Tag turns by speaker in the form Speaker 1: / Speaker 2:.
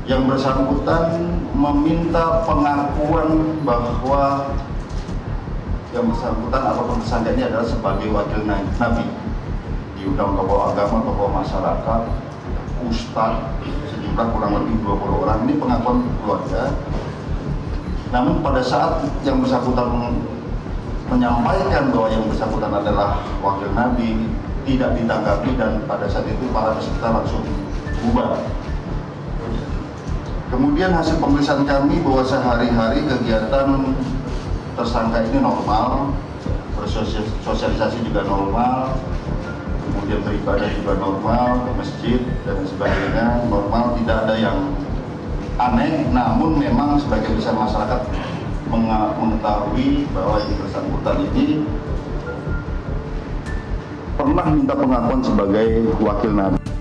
Speaker 1: yang bersangkutan meminta pengakuan bahwa yang bersangkutan ataupun tersangka ini adalah sebagai wakil Nabi. Diundang tokoh agama, tokoh masyarakat, ustadz, sejumlah kurang lebih 20 orang. Ini pengakuan keluarga. Namun pada saat yang bersangkutan menyampaikan bahwa yang bersangkutan adalah wakil Nabi, tidak ditanggapi, dan pada saat itu para peserta langsung bubar. Kemudian hasil pemeriksaan kami bahwa sehari-hari kegiatan tersangka ini normal, bersosialisasi juga normal, kemudian beribadah juga normal, ke masjid dan sebagainya normal, tidak ada yang aneh. Namun memang sebagian besar masyarakat mengetahui bahwa yang bersangkutan ini pernah minta pengakuan sebagai wakil Nabi.